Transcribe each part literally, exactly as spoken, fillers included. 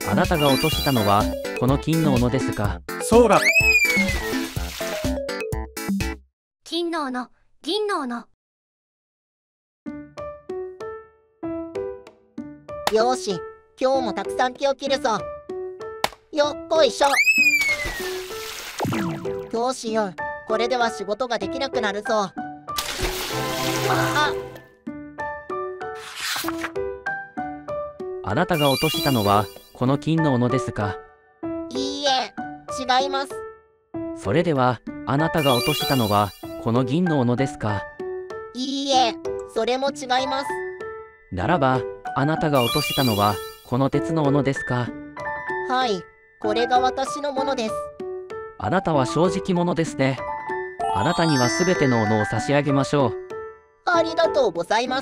あなたが落としたのはこの金の斧ですか？ そうだ。 金の斧、銀の斧。 よーし、今日もたくさん木を切るぞ。よっこいしょ。どうしよう、これでは仕事ができなくなるぞ。ああなたが落としたのはこの金の斧ですか？ いいえ、違います。 それではあなたが落としたのはこの銀の斧ですか？ いいえ、それも違います。 ならばあなたが落としたのはこの鉄の斧ですか？ はい、これが私のものです。 あなたは正直者ですね。あなたにはすべての斧を差し上げましょう。 ありがとうございます。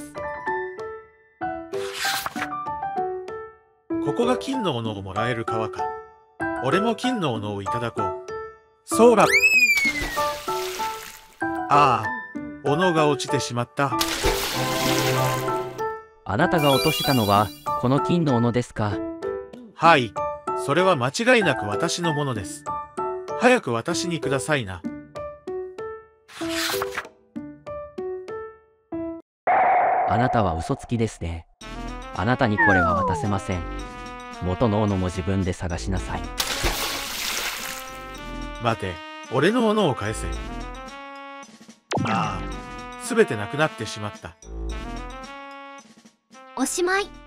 ここが金の斧をもらえる川か。俺も金の斧をいただこう。そうだ。ああ、斧が落ちてしまった。 あなたが落としたのはこの金の斧ですか？ はい、それは間違いなく私のものです。早く私にくださいな。 あなたは嘘つきですね。あなたにこれは渡せません。元の斧も自分で探しなさい。 待て、俺のものを返せ。ああ、すべてなくなってしまった。 おしまい。